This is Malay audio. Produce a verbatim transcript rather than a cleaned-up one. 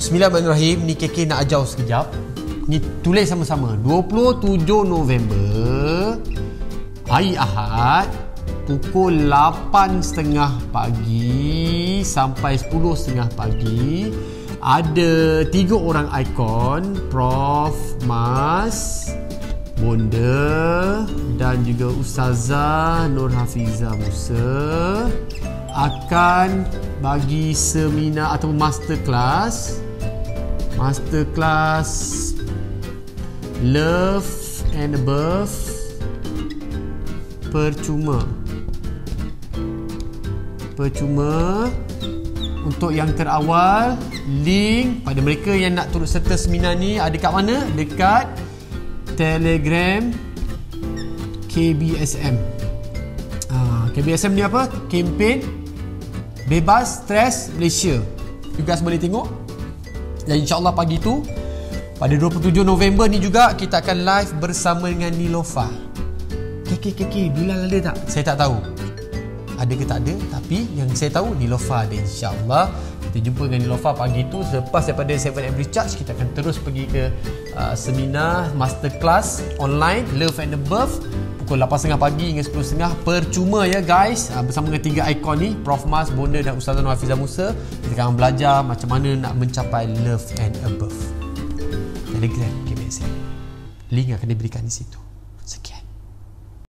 Bismillahirrahmanirrahim. Ni K K nak ajar sekejap. Ni tulis sama-sama. dua puluh tujuh November, hari Ahad, pukul lapan tiga puluh pagi sampai sepuluh tiga puluh pagi. Ada tiga orang ikon, Prof Mas, Bonda dan juga Ustazah Nur Hafizah Musa akan bagi seminar atau masterclass masterclass Love and Above percuma percuma untuk yang terawal. Link pada mereka yang nak turut serta seminar ni ada kat mana? Dekat Telegram K B S M. ha, K B S M ni apa? Kempen Bebas Stres Malaysia. You guys boleh tengok. Dan insyaAllah pagi tu pada dua puluh tujuh November ni juga kita akan live bersama dengan Nilofa. K K K K Bilal ada tak? Saya tak tahu ada ke tak ada, tapi yang saya tahu Nilofa ada. InsyaAllah kita jumpa dengan Nilofa pagi tu. Selepas daripada seven Every Charge, kita akan terus pergi ke uh, seminar masterclass online Love and Above pukul lapan tiga puluh pagi hingga sepuluh tiga puluh percuma ya guys, uh, bersama dengan tiga ikon ni, Prof Mas, Bonda dan Ustazah Nur Hafizah Musa. Kita akan belajar macam mana nak mencapai Love and Above. Telegram K B S M, link akan diberikan di situ.